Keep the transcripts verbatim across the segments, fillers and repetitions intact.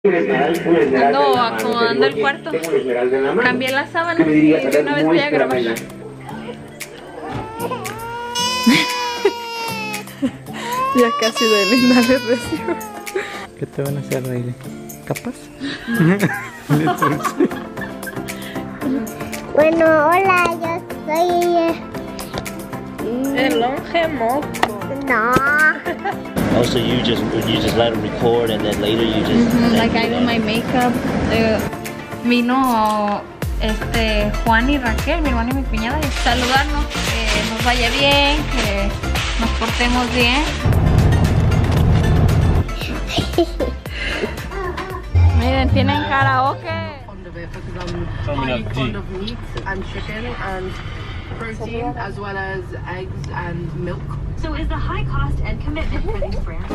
Ando acomodando el cuarto. Cambié las sábanas y de una vez voy a grabar. Ya casi de linda les recibo. ¿Qué te van a hacer, Riley? ¿Capaz? Bueno, hola, yo soy... El longe moco. No. Also, you just you just let them record, and then later you just Mm-hmm, like I do my makeup. Uh, vino este Juan y Raquel, mi hermano y mi cuñada, y saludarnos, que nos vaya bien, que nos portemos bien. Miren, tienen karaoke. Coming up deep. Of meat and chicken and protein, as well as eggs and milk. So is the high cost and commitment for these brands?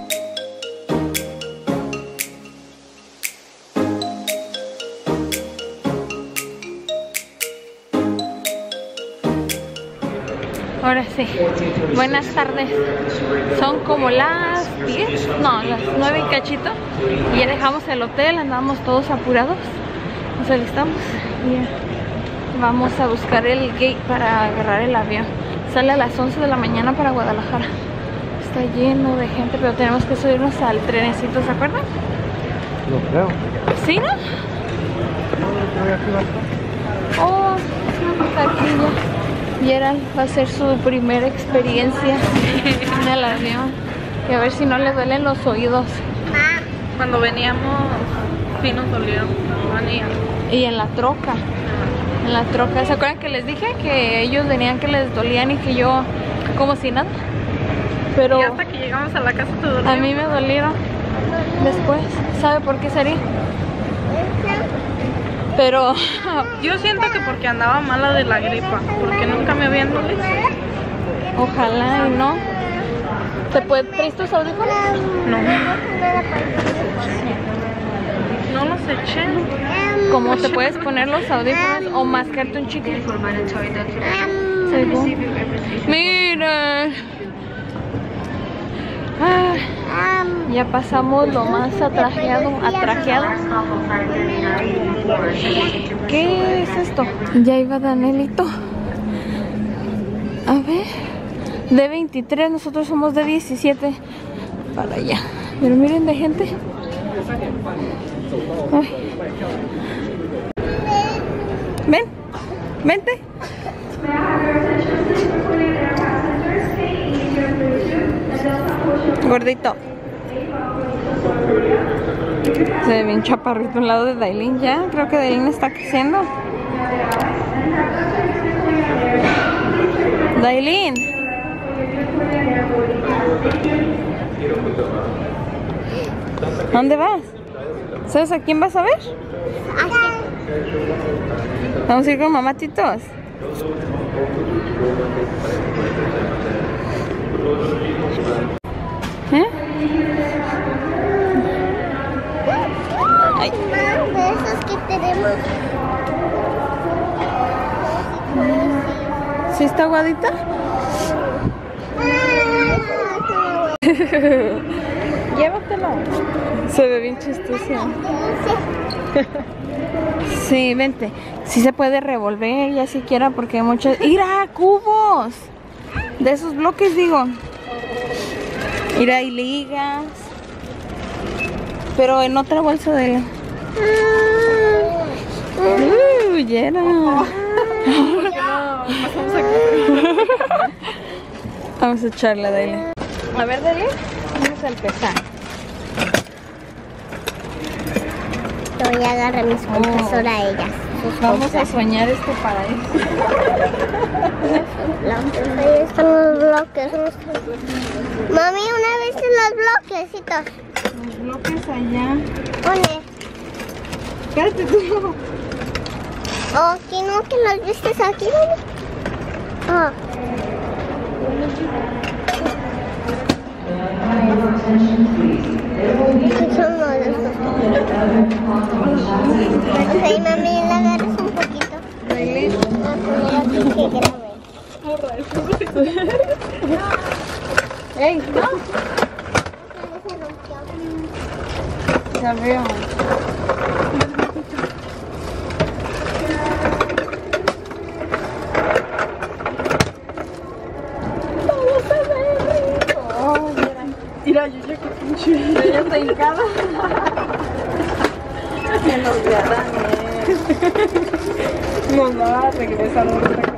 Ahora sí, buenas tardes. Son como las diez, no, las nueve y cachito. Y ya dejamos el hotel, andamos todos apurados. Nos alistamos y vamos a buscar el gate para agarrar el avión. Sale a las once de la mañana para Guadalajara. Está lleno de gente, pero tenemos que subirnos al trenecito, ¿se acuerdan? No creo. ¿Sí, no? Oh, está aquí ya. Gerald va a ser su primera experiencia en el avión. Y a ver si no le duelen los oídos. Cuando veníamos, sí nos dolieron. Y en la troca. En la troca. ¿Se acuerdan que les dije que ellos venían que les dolían y que yo como si nada? Pero y hasta que llegamos a la casa te dolieron. A mí me dolieron después. ¿Sabe por qué sería? Pero yo siento que porque andaba mala de la gripa, porque nunca me habían dolido. Ojalá y no. ¿Te puedes traer tus audífonos? No. No los eché. ¿Cómo te puedes poner los audífonos o mascarte un chicle? Mira. Ah, ya pasamos lo más atrajeado, atrajeado. ¿Qué es esto? Ya iba Danielito. A ver. De veintitrés, nosotros somos de diecisiete. Para allá. Pero miren de gente. Ay. Ven, vente. Gordito. Se ve bien chaparrito a un lado de Dailin ya. Creo que Dailin está creciendo. Dailin. ¿Dónde vas? ¿Sabes a quién vas a ver? Vamos a ir con mamá Titos. ¿Eh? Ay. De esos que tenemos. ¿Sí está aguadita? Llévatelo. Se ve bien chistoso. Sí, vente. Sí se puede revolver ya siquiera porque hay muchos... ¡Mira! ¡Cubos! De esos bloques, digo. Mira, hay ligas. Pero en otra bolsa de... ¡Uh! ¡Llena! Vamos a echarle, Dale. A ver, Dale. Vamos a empezar. Voy a agarrar mis cuentas oh. a ellas. Vamos a soñar este paraíso. Ahí están los bloques. Mami, una vez en los bloquecitos. Los bloques allá. ¿Dónde? Espérate tú. Oh, que no, que los viste aquí, mami. Oh. Son los ok, mami, le agarras un poquito. Dale. Ey, no. Ya veo. Mira, yo ya que pinche. Yo ya estoy hincada. Que nos vean, nos va a regresar otra cosa.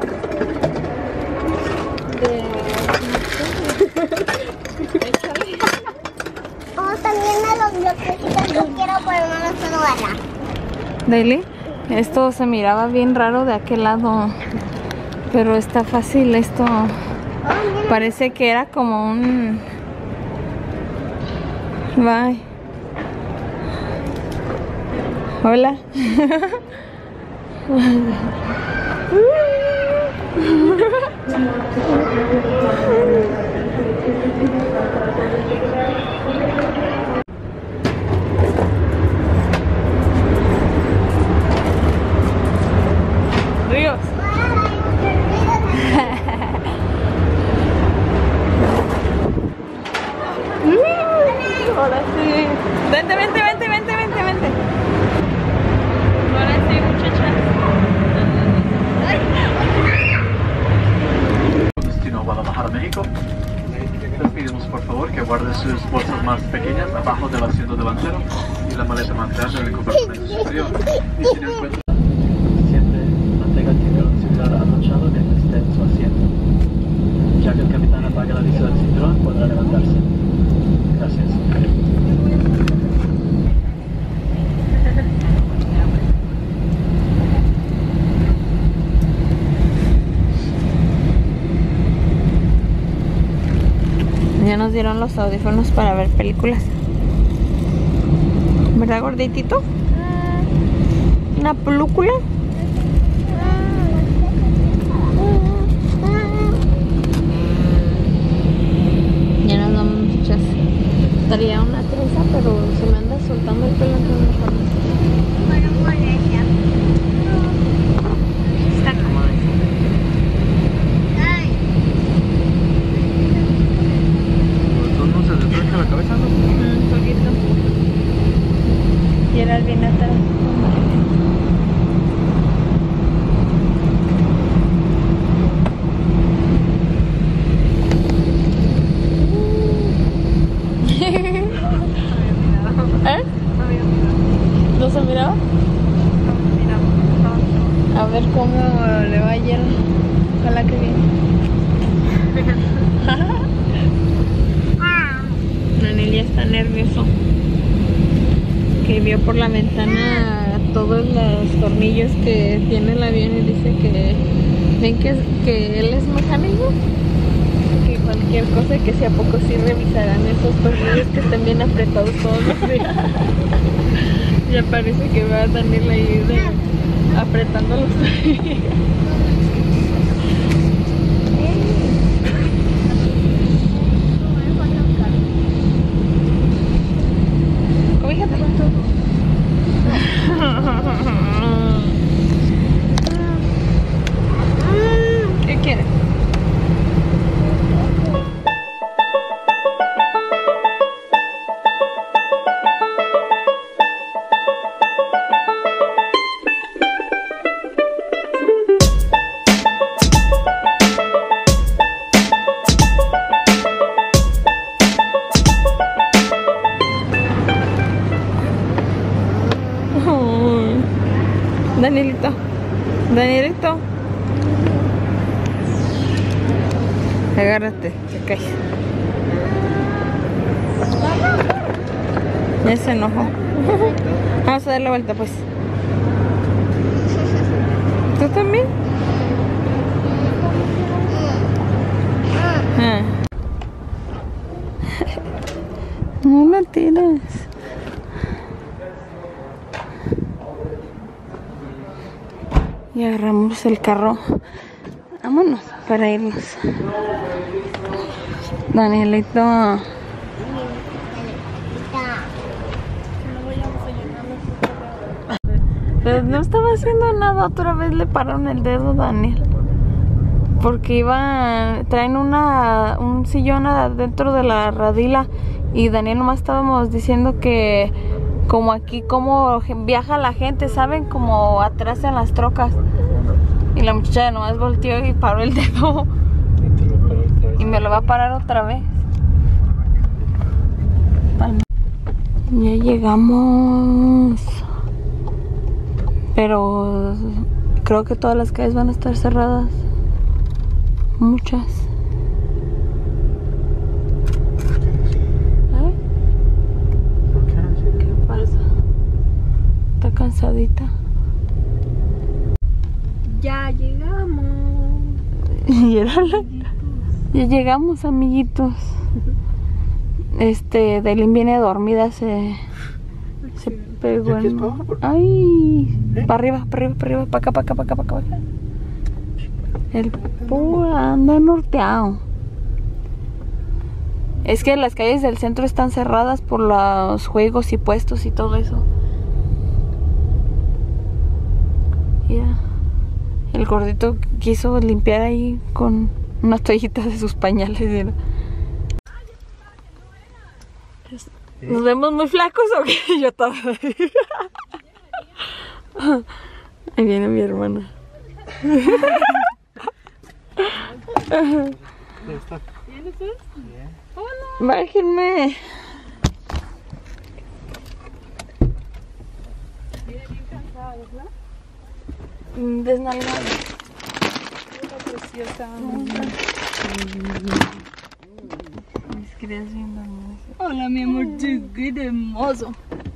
Oh, también a los bloquecitos yo quiero, pero no los puedo agarrar. Daily, esto se miraba bien raro de aquel lado, pero está fácil esto. Parece que era como un... Bye. Hola. Ríos. Ahora sí. Vente, vente, vente, vente, vente, vente. Ahora sí, muchachas. Destino Guadalajara, México. Les pedimos por favor que guarden sus bolsas más pequeñas abajo del asiento delantero y la maleta más grande en el compartimento superior. Y si no encuentran, siempre mantenga el cinturón celular abrochado mientras esté en su asiento. Ya que el capitán apaga la lista del cinturón, podrá levantarse. Gracias. Ya nos dieron los audífonos para ver películas. ¿Verdad, gorditito? ¿Una película? Ya nos vamos, muchachas. Estaría una trenza, pero se me anda soltando el pelo. Bueno, molestia. Está cómodo. Ay. ¿No se despeja la cabeza, no? Un poquito. Y era bien atrás. ¿Eh? ¿No se miraba? A ver cómo le va ayer. Ojalá que bien. Daniel ya está nervioso. Que vio por la ventana todos los tornillos que tiene el avión y dice que ven que, que él es mecánico. Que cualquier cosa, que si a poco sí revisarán esos tornillos que estén bien apretados todos los días. Ya parece que va a Daniel ahí de, apretando los tornillos. Cobíjate. ¿Qué quieres? Danielito, Danielito, agárrate, te caes. Ya se enojó. Vamos a dar la vuelta, pues. ¿Tú también? Ah. No la tiras. Y agarramos el carro. Vámonos para irnos. Danielito. Pero no estaba haciendo nada. Otra vez le pararon el dedo a Daniel. Porque iban, traen una un sillón adentro de la radila. Y Daniel nomás estábamos diciendo que como aquí, como viaja la gente, ¿saben? Como atrás en las trocas. Y la muchacha nomás volteó y paró el dedo. Y me lo va a parar otra vez. Ya llegamos. Pero creo que todas las calles van a estar cerradas. Muchas. ¿Eh? ¿Qué pasa? Está cansadita. Ya llegamos. Ya llegamos, amiguitos. Este, Dailin viene dormida, se, se pegó en... Ay, para arriba, para arriba, para arriba, para acá, para acá, para acá, para acá. El puro anda norteado. Es que las calles del centro están cerradas por los juegos y puestos y todo eso. Ya. El gordito quiso limpiar ahí con unas toallitas de sus pañales. ¿Sí? ¿Nos vemos muy flacos o qué? Yo todavía. Ahí viene mi hermana. Bájenme. Desnalgada. Preciosa. Mis crías viendo hermoso. Hola, mi amor, chiquito hermoso.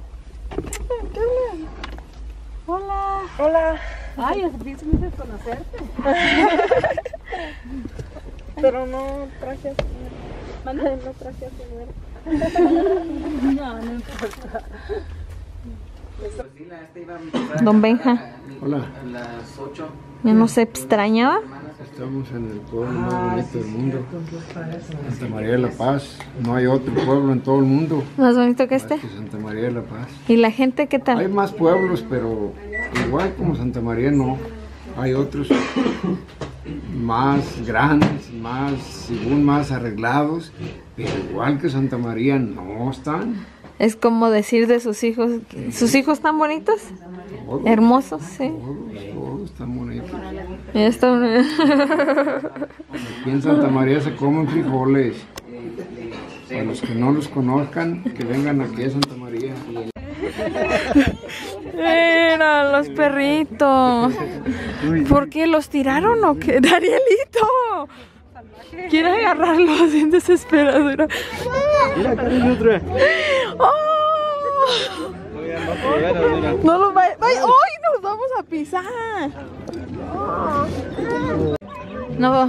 Hola. Hola. Ay, es difícil de conocerte. Pero no traje a su mujer. No traje a su mujer. No, no importa. Don Benja. Hola. Ya no se extrañaba. Estamos en el pueblo más bonito del mundo, Santa María de la Paz. No hay otro pueblo en todo el mundo Más bonito que este. más que Santa María de la Paz. ¿Y la gente qué Hay tal? más pueblos, pero igual como Santa María no. Hay otros más grandes, más, según más arreglados, pero igual que Santa María no están. Es como decir de sus hijos. ¿Sus hijos están bonitos? Todos, Hermosos, sí. todos, todos están bonitos. Ya está. Aquí en Santa María se comen frijoles. Para los que no los conozcan, que vengan aquí a Santa María. Mira, los perritos. ¿Por qué los tiraron o qué? Danielito. Quiere agarrarlos sin desesperadura. ¡Oh! No los vaya. ¡Ay! ¡Ay! Nos vamos a pisar. No.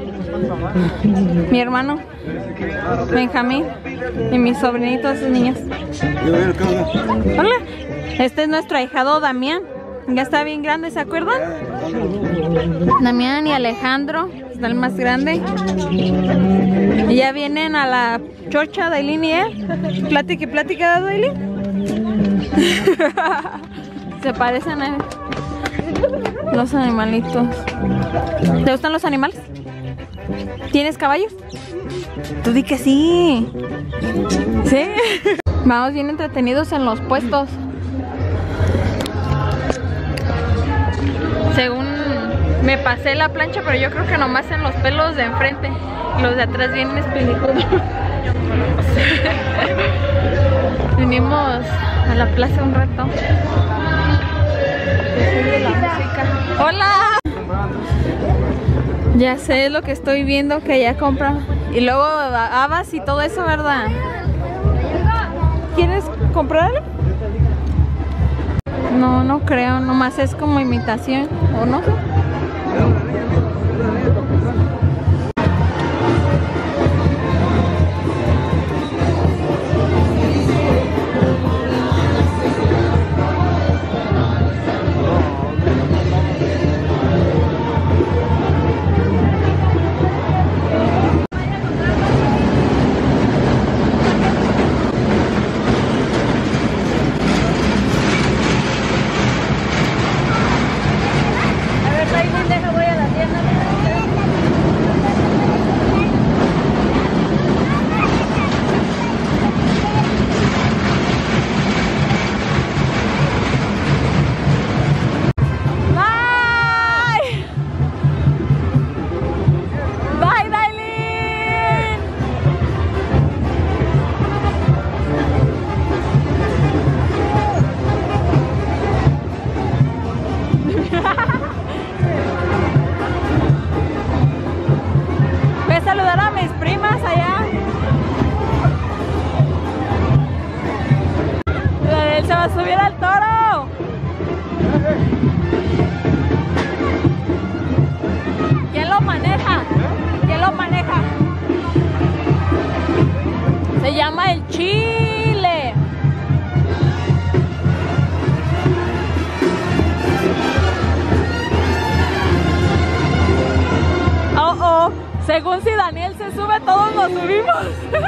Mi hermano Benjamín y mis sobrinitos niños. Hola. Este es nuestro ahijado Damián. Ya está bien grande, ¿se acuerdan? Damián y Alejandro, está el más grande. Y ya vienen a la chocha, Dailin y él. Plática y plática de Dailin. Se parecen a los animalitos. ¿Te gustan los animales? ¿Tienes caballos? Tú di que sí. ¿Sí? Vamos bien entretenidos en los puestos. Según me pasé la plancha, pero yo creo que nomás en los pelos de enfrente. Los de atrás vienen espinicudos. Vinimos a la plaza un rato. ¡Hola! Ya sé lo que estoy viendo que ya compra. Y luego habas y todo eso, ¿verdad? ¿Quieres comprar? No, no creo, nomás es como imitación, ¿o no? A ver, subir al toro! ¿Quién lo maneja? ¿Quién lo maneja? Se llama el Chile. Oh, oh. Según si Daniel se sube, todos nos subimos.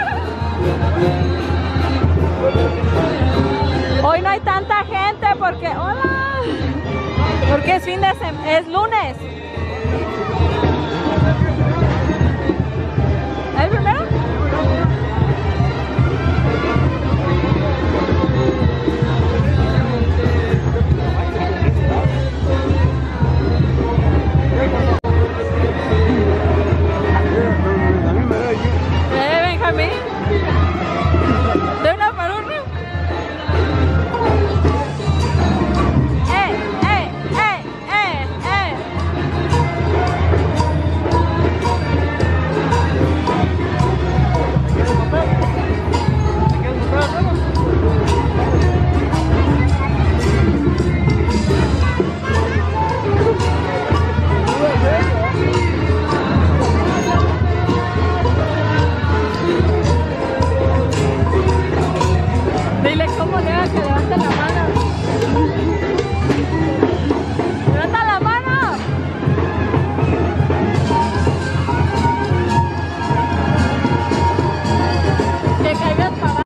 Hoy no hay tanta gente porque... ¡Hola! Porque es fin de semana, es lunes. ¿El primero? ¿Eh, Benjamín? ¿De una por uno? ¡Eh, eh, eh, eh, eh! Dile cómo le haga que levante la mano. ¡Levanta la mano! Que caigas para...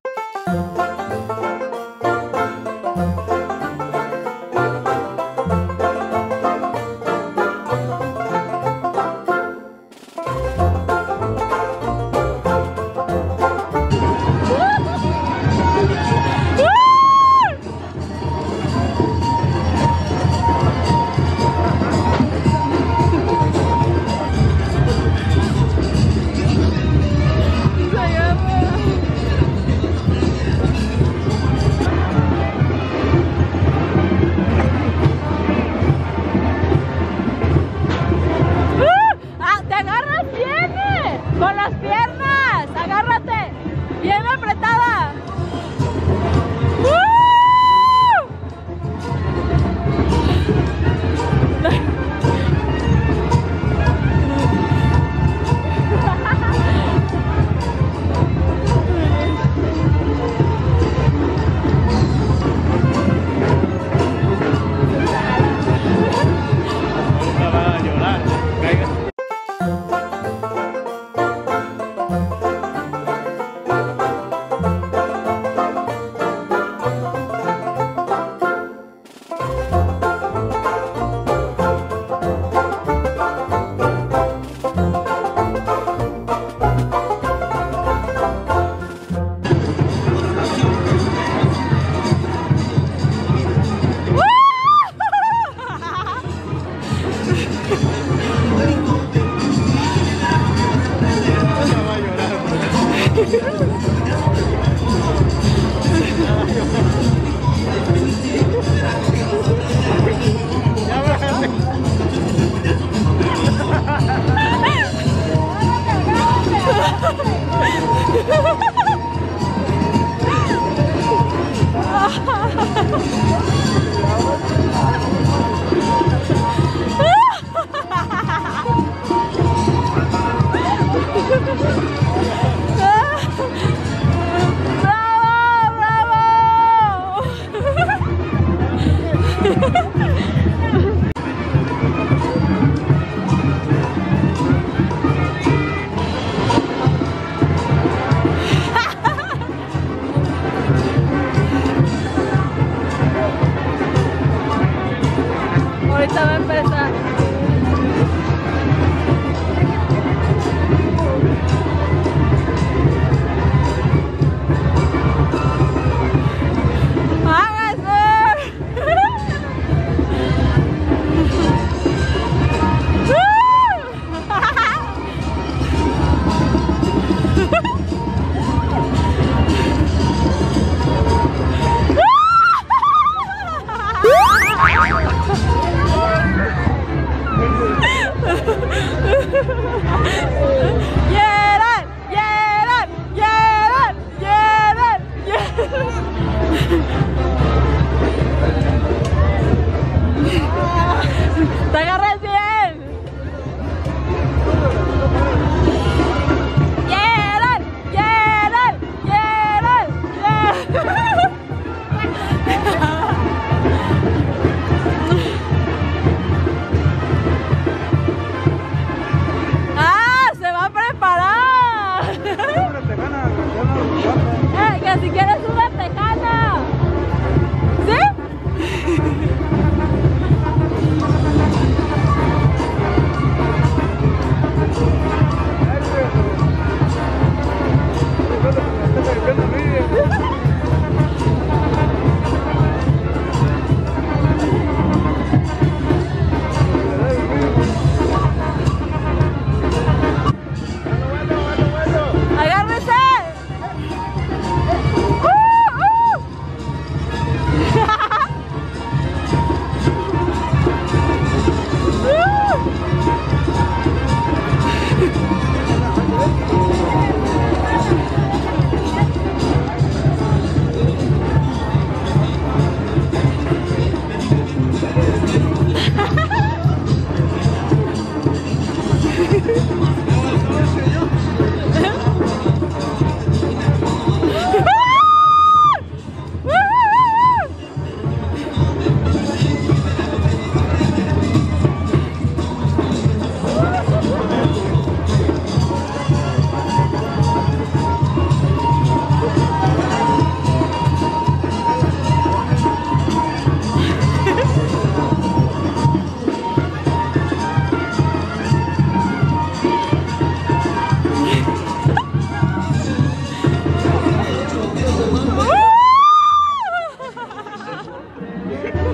Ahorita va a empezar.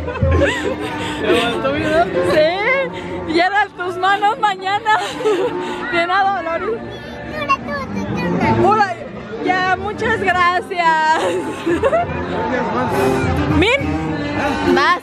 Sí, y eran tus manos mañana. De nada, Lori. Hola, ya, muchas gracias. Min, vas.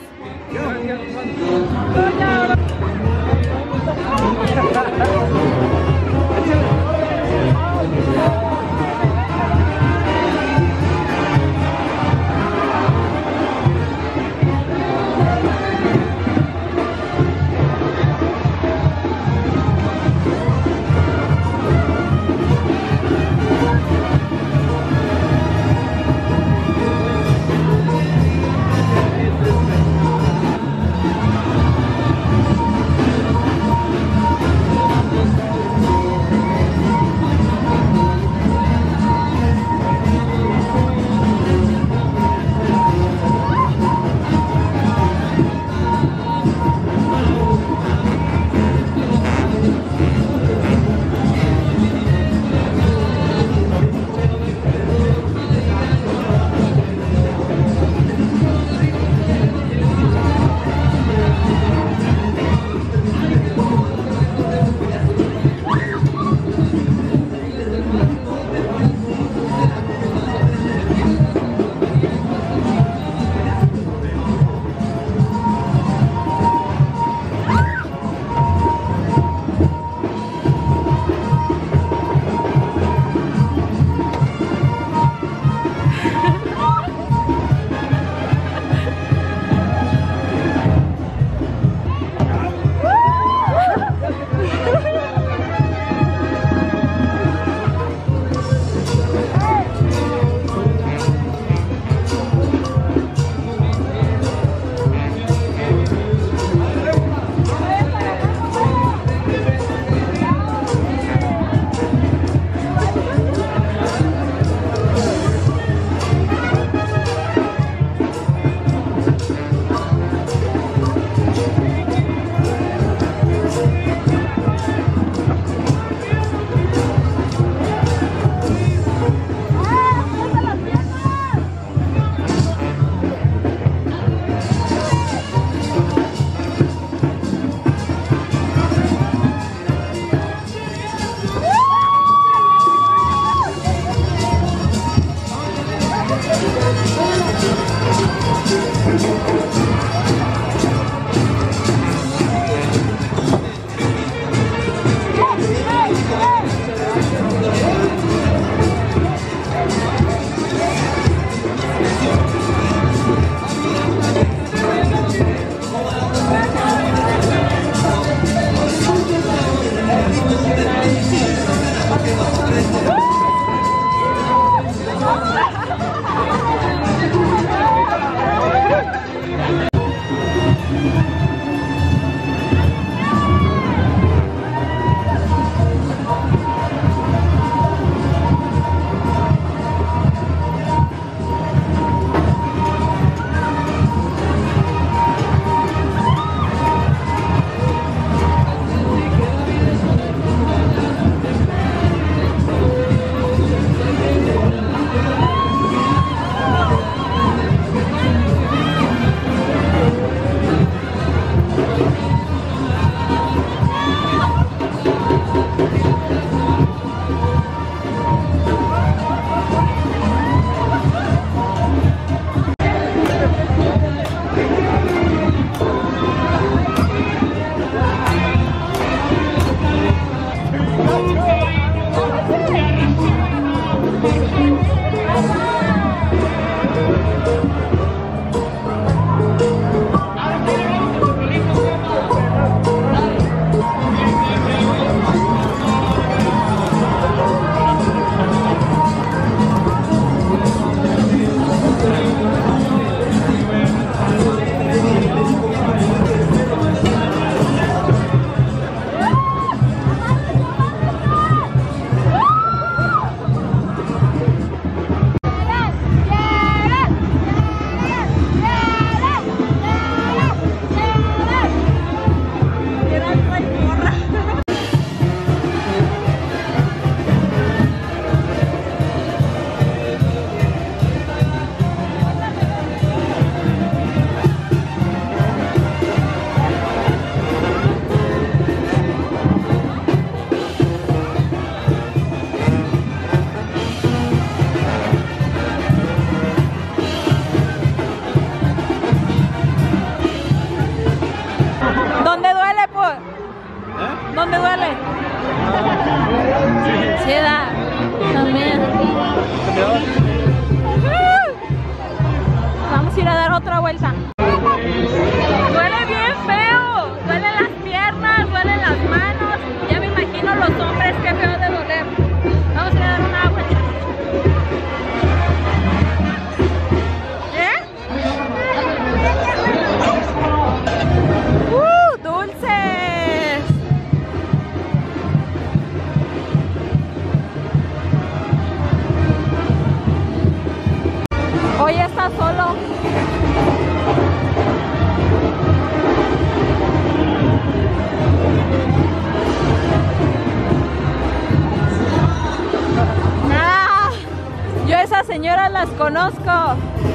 conozco.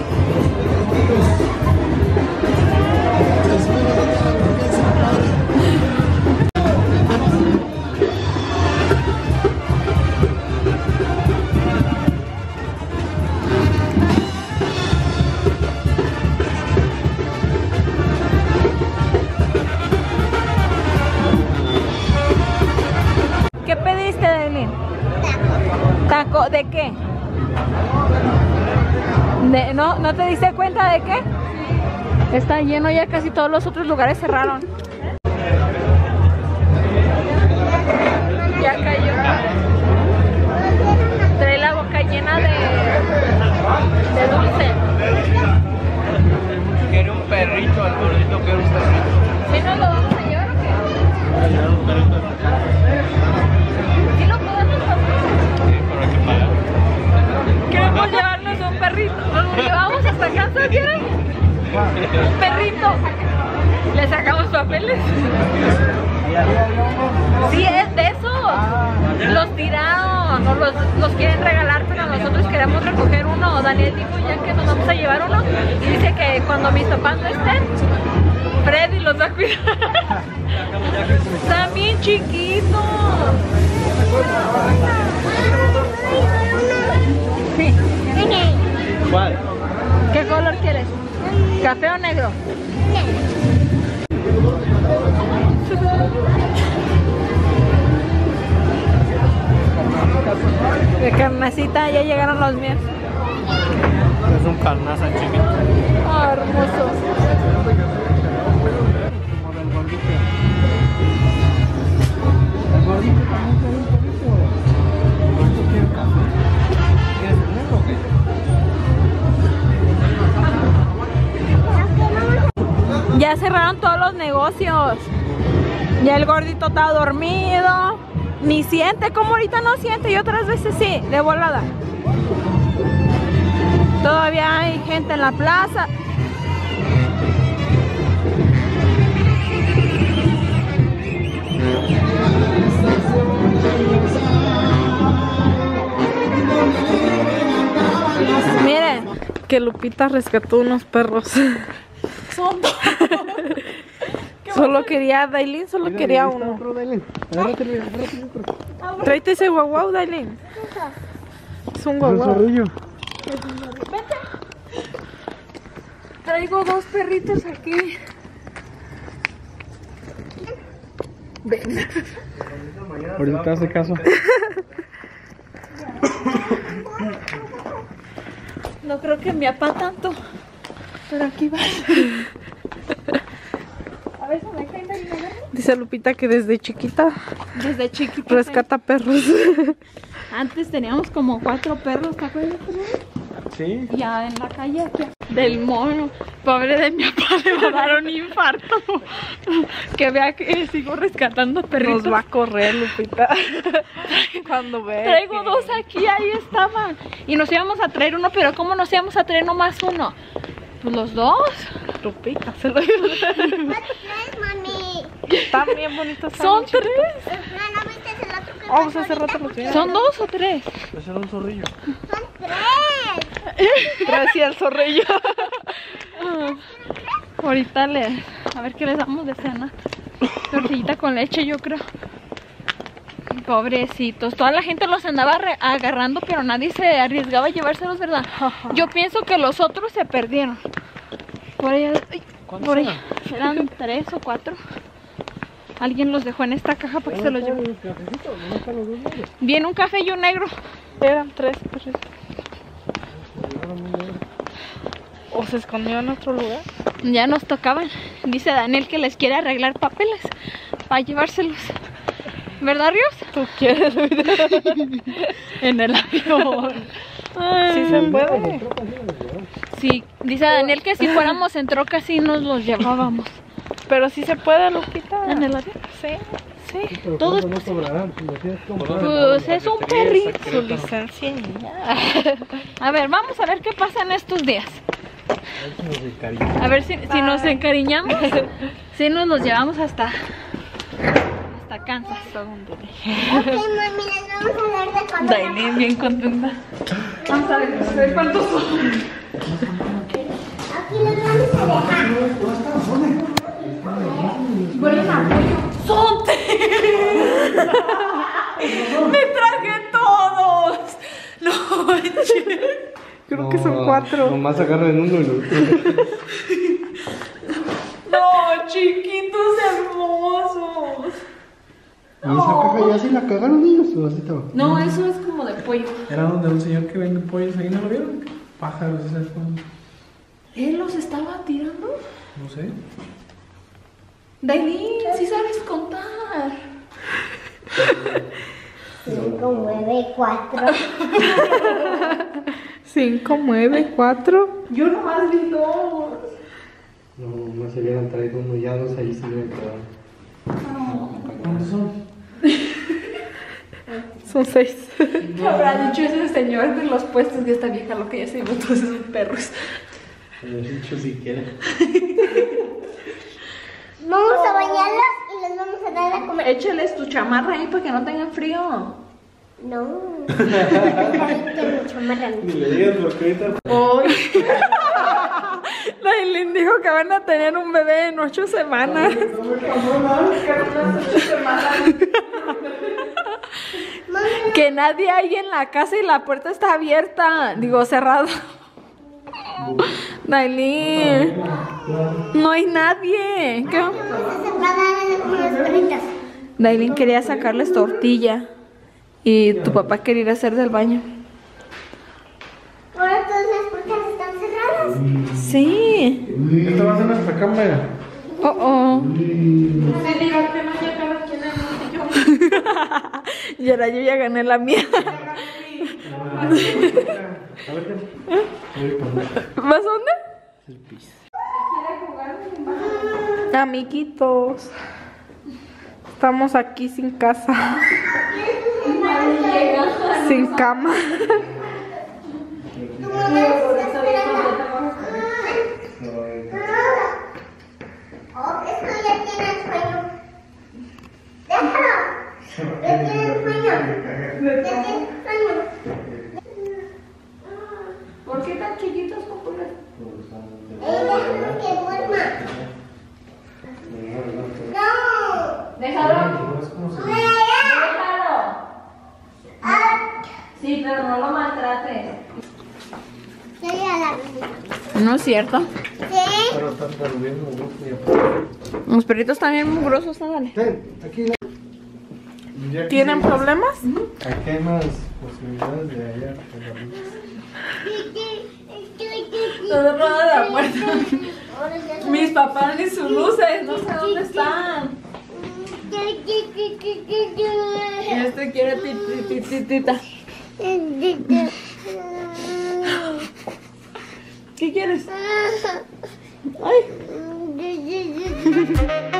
¿Qué pediste, Dailin? ¿Taco de qué? De, ¿no, ¿No te diste cuenta de qué? Está lleno, ya casi todos los otros lugares cerraron. Ya cayó. Trae la boca llena de, de dulce. Quiere un perrito, al gordito quiere un perrito. ¿Sí nos lo vamos a llevar o qué? ¿Sí lo podemos hacer? Sí, pero hay que pagar. Queremos llevarnos un perrito. Nos lo llevamos hasta casa, ¿quieren? Un perrito. Le sacamos papeles. Sí, es de esos. Los tiraron, nos los, los quieren regalar, pero nosotros queremos recoger uno. Daniel dijo ya que nos vamos a llevar uno y dice que cuando mis papás no estén, Freddy los va a cuidar. Están bien chiquitos. Sí. ¿Cuál? ¿Qué color quieres? ¿Café o negro? De carnecita, ya llegaron los míos. Es un carnaza chiquito. Oh, hermoso. Ya cerraron todos los negocios. Ya el gordito está dormido. Ni siente, como ahorita no siente y otras veces sí, de volada. Todavía hay gente en la plaza. Miren, que Lupita rescató unos perros. Son dos. Solo quería a Dailin, solo Oiga, quería uno. Tráete ese guau guau, Dailin. Es un guau guau. Vente. Traigo dos perritos aquí. Ven. Ahorita hace caso. No creo que me apa tanto. Pero aquí va. A ver, ¿me cae de la Dice Lupita que desde chiquita. Desde chiquita. Rescata perros. Antes teníamos como cuatro perros, ¿te acuerdas? Sí. Ya en la calle aquí. Del mono. Pobre de mi papá, le va a dar un infarto. Que vea que sigo rescatando perritos. Nos va a correr, Lupita. Cuando ve. Traigo que... dos aquí, ahí estaban. Y nos íbamos a traer uno, pero ¿cómo nos íbamos a traer nomás uno? Pues los dos. Lupita, se lo digo. Están bien bonitos. Son tres. Vamos a hacer rato los días. ¿Son dos o tres? Ese era un zorrillo. Son tres. Tres y el zorrillo. Ahorita le... A ver qué les damos de cena. Tortillita con leche, yo creo. Pobrecitos. Toda la gente los andaba agarrando, pero nadie se arriesgaba a llevárselos, ¿verdad? Yo pienso que los otros se perdieron. Por allá... Ay, por allá. Eran tres o cuatro. Alguien los dejó en esta caja para que se los lleve. Viene un café y un negro. Eran tres perritos. ¿O se escondió en otro lugar? Ya nos tocaban. Dice Daniel que les quiere arreglar papeles para llevárselos. ¿Verdad, Ríos? ¿Tú quieres? En el avión. Sí se puede. Sí, dice Daniel que si fuéramos en troca sí nos los llevábamos. Pero sí se puede, Lupita. ¿En el avión? Sí, sí. Pero Todo es no posible. cobrarán, si lo tienes que comprar. Pues es un perrito. Su licencia. A ver, vamos a ver qué pasa en estos días. A ver si, si nos encariñamos. Si nos los llevamos hasta hasta Kansas. Ok, mami, las vamos a ver de cuando... Dailin bien contenta. Vamos a ver, a ver cuántos son. Aquí los vamos a dejar. Huelen a pollo. ¡Son tres! ¡Me traje todos! No, Creo que son cuatro. Nomás agarran uno y lo no, chiquitos hermosos. ¿Y esa caja ya se la cagaron ellos o así estaba? No, eso es como de pollo. Era donde un señor que vende pollos ahí, ¿no lo vieron? Pájaros, ¿sabes cuándo? ¿Él los estaba tirando? No sé. Dailin, sí sabes contar. cinco, nueve, cuatro. cinco, nueve, cuatro. Yo nomás vi dos. No, no se hubieran traído uno, ya dos ahí se hubieran quedado. ¿Cuántos son? Son seis. ¿Qué habrá dicho ese señor de los puestos de esta vieja lo que ya se llevó todos esos perros? Lo he dicho siquiera. Vamos a bañarlos y les vamos a dar a comer. Échales tu chamarra ahí para que no tengan frío. No. Tengo chamarra. Ni le digas lo que ahorita. Hoy. Dailin dijo que van a tener un bebé en ocho semanas. Que nadie hay en la casa y la puerta está abierta. Digo, cerrada. Dailin, no hay nadie. ¿Qué? Vamos a darle como las perritas. Dailin quería sacarles tortilla y tu papá quería ir a hacer del baño. Ahora todas las puertas están cerradas. Sí. ¿Qué te vas a hacer nuestra cámara? Oh, oh. Se digo que no llega quien es yo. Y ahora yo ya gané la mía. ¿Vas dónde? Amiguitos, estamos aquí sin casa, sin cama. Tu mamá está esperando. Oh, esto ya tiene sueño. Déjalo. Ya tiene sueño. Ya tiene sueño. ¿Por qué tan chiquitos, popular? Eh, déjalo que duerma. No. Déjalo. Déjalo. Ah, Sí, pero no lo maltrates. soy a la visita. No es cierto. Sí. Pero están saludiendo mucho. Los perritos también mugrosos, dale. Ten, aquí. Ya ¿Tienen quisiera- problemas? Aquí hay más posibilidades de hallar. Todo nada de la puerta. Mis papás ni sus luces, no sé dónde están. Y este quiere tititita. ¿Qué quieres? Ay.